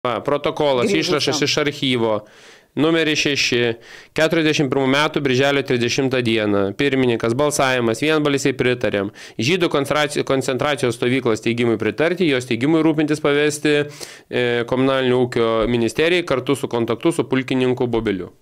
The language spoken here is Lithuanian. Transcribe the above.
Protokolas, išrašas iš archyvo, numeris 6, 41 metų birželio 30 dieną, pirmininkas, balsavimas, vienbalsiai pritarėm, žydų koncentracijos stovyklos steigimui pritarti, jos steigimui rūpintis pavesti komunalinio ūkio ministerijai kartu su kontaktu su pulkininku Bobiliu.